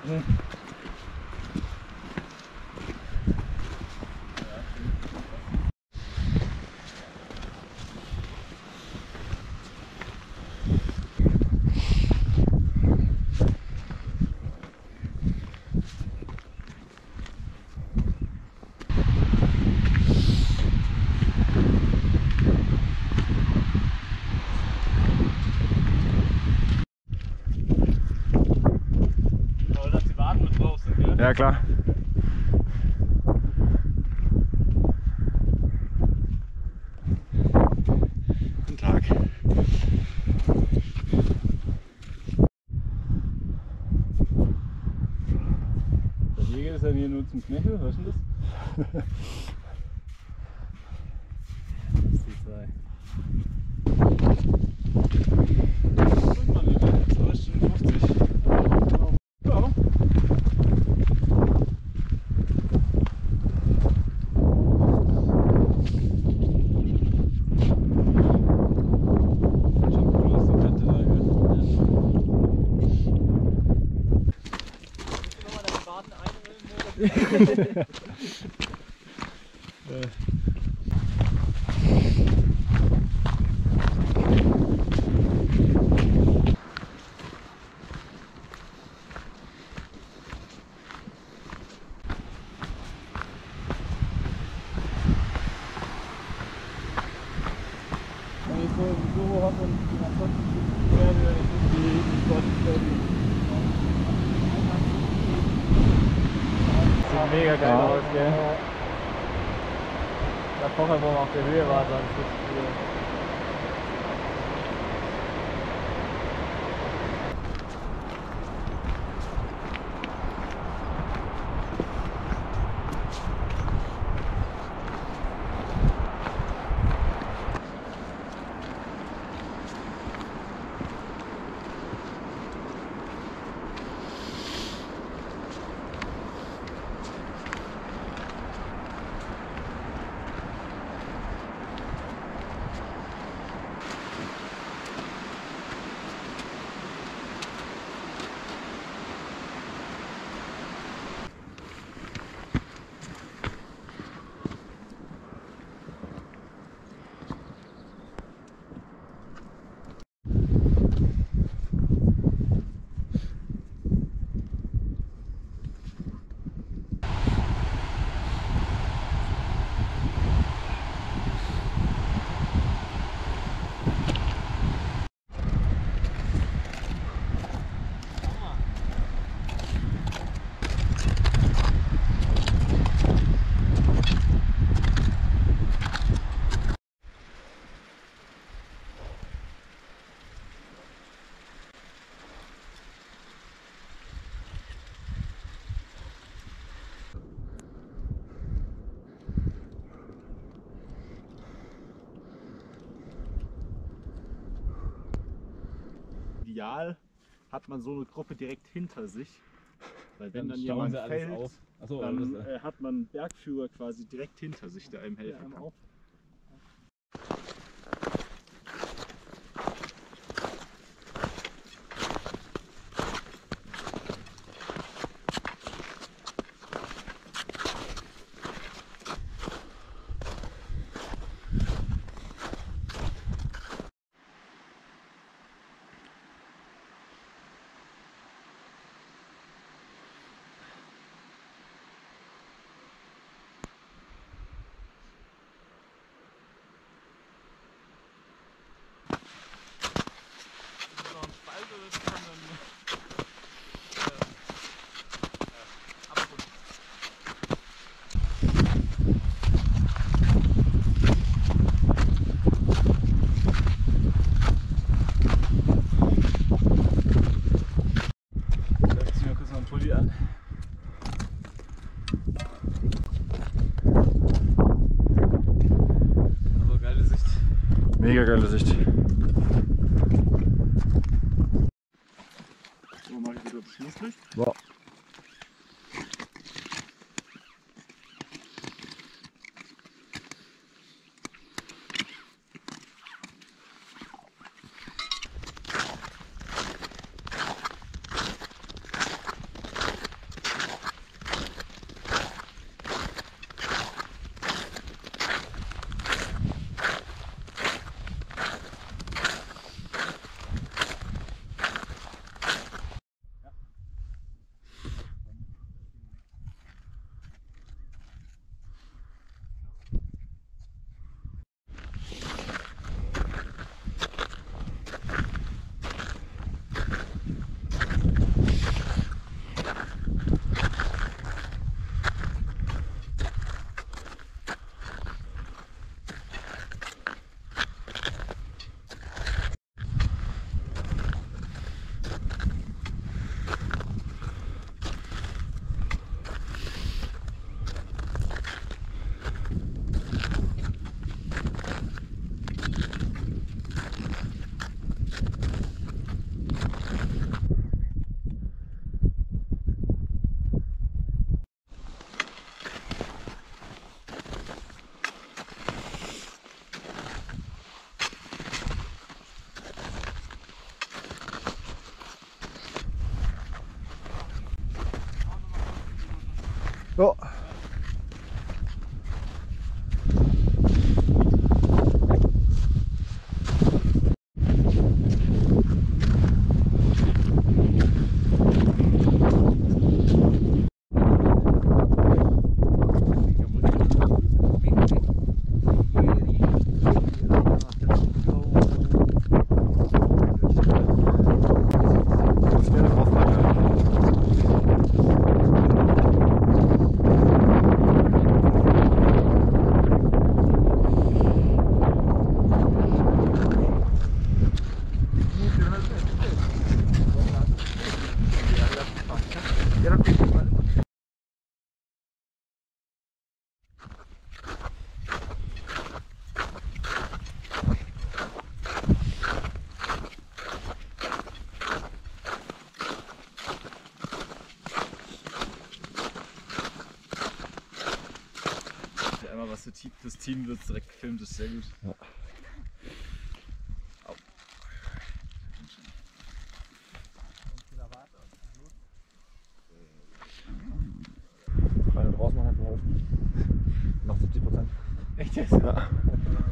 Ja, klar. Guten Tag. Der Weg ist ja hier nur zum Knöchel, was ist denn das? Das ist die 2. Und mal wieder, 2 Stunden 50. Ja. So hat man sieht mega geil aus, gell? Da vorher, wo man auf der Höhe war, sah das richtig cool. Ideal hat man so eine Gruppe direkt hinter sich, weil wenn dann stauen jemand sie alles fällt, auf. Achso, dann hat man einen Bergführer quasi direkt hinter sich, der einem helfen kann. Mega geile Sicht. So mache ich wieder das Schlusslicht. Wow. einmal was fürs Team wird direkt gefilmt, das ist sehr gut. Ja. Au. Rein und raus machen hat geholfen. Noch 70%. Echt jetzt? Ja.